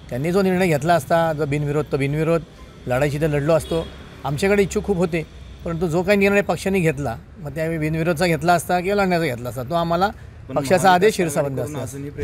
त्यांनी जो निर्णय घेतला असता, जो बिनविरोध तो बिनविरोध, लढायची तर लढलो असतो. आमच्याकडे इच्छुक खूप होते, परंतु जो काही निर्णय पक्षाने घेतला, मग त्यावेळी बिनविरोधचा घेतला असता किंवा लढण्याचा घेतला असता, तो आम्हाला पक्षाचा आदेश शिरसावंत असतो.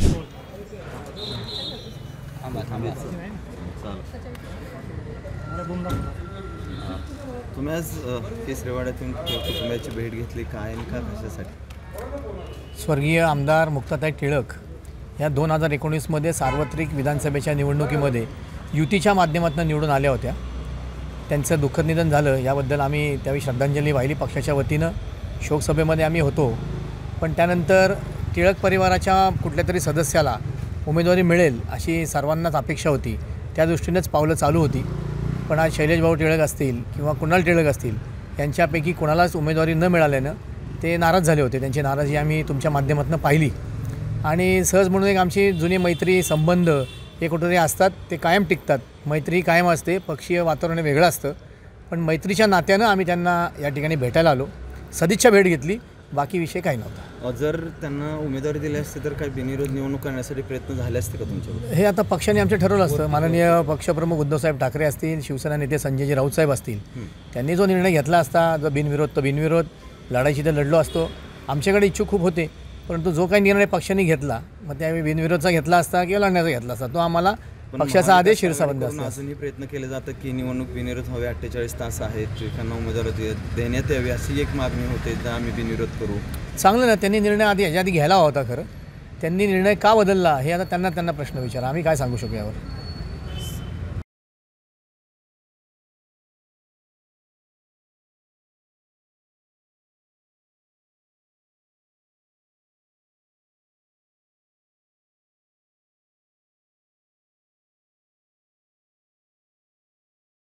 तुम्ही आज केसरीवाड्यातून कुटुंबाची भेट घेतली, काय आणि का कशासाठी? स्वर्गीय आमदार मुक्ताताई टिळक या 2019मध्ये सार्वत्रिक विधानसभेच्या निवडणुकीमध्ये युतीच्या माध्यमातून निवडून आल्या होत्या. त्यांचं दुःखद निधन झालं, याबद्दल आम्ही त्यावेळी श्रद्धांजली वाहिली पक्षाच्या वतीनं. शोकसभेमध्ये आम्ही होतो. पण त्यानंतर टिळक परिवाराच्या कुठल्यातरी सदस्याला उमेदवारी मिळेल अशी सर्वांनाच अपेक्षा होती. त्या दृष्टीनेच पावलं चालू होती. पण आज शैलेशभाऊ टिळक असतील किंवा कुणाल टिळक असतील, यांच्यापैकी कुणालाच उमेदवारी न मिळाल्यानं ते नाराज झाले होते. त्यांची नाराजी आम्ही तुमच्या माध्यमातून पाहिली. आणि सहज म्हणून एक आमची जुनी मैत्री संबंध हे कुठेतरी असतात, ते कायम टिकतात. मैत्री कायम असते, पक्षीय वातावरण वेगळं असतं. पण मैत्रीच्या नात्यानं आम्ही त्यांना या ठिकाणी भेटायला आलो, सदिच्छा भेट घेतली, बाकी विषय काही नव्हता. जर त्यांना उमेदवारी दिली असते तर काही बिनविरोध निवडणूक करण्यासाठी प्रयत्न झाले असते का तुमच्याकडे? हे आता पक्षाने आमचं ठरवलं असतं. माननीय पक्षप्रमुख उद्धवसाहेब ठाकरे असतील, शिवसेना नेते संजयजी राऊत साहेब असतील, त्यांनी जो निर्णय घेतला असता, जो बिनविरोध तो बिनविरोध, लढायची तर लढलो असतो. आमच्याकडे इच्छुक खूप होते, परंतु जो काही निर्णय पक्षाने घेतला, मग त्यावेळी बिनविरोधचा घेतला असता किंवा लढण्याचा घेतला असता, तो आम्हाला पक्षाचा आदेश शिरसावंत असतो. अजूनही प्रयत्न केले जातात की निवडणूक बिनविरोध हवे, 48 तास आहेत, एकांना उमेदवारी देण्यात यावी अशी एक मागणी होते, तर आम्ही बिनविरोध करू. चांगलं ना, त्यांनी निर्णय ह्याच्या आधी घ्यायला हवा होता. खरं त्यांनी निर्णय का बदलला हे आता त्यांना प्रश्न विचारा, आम्ही काय सांगू शकू यावर.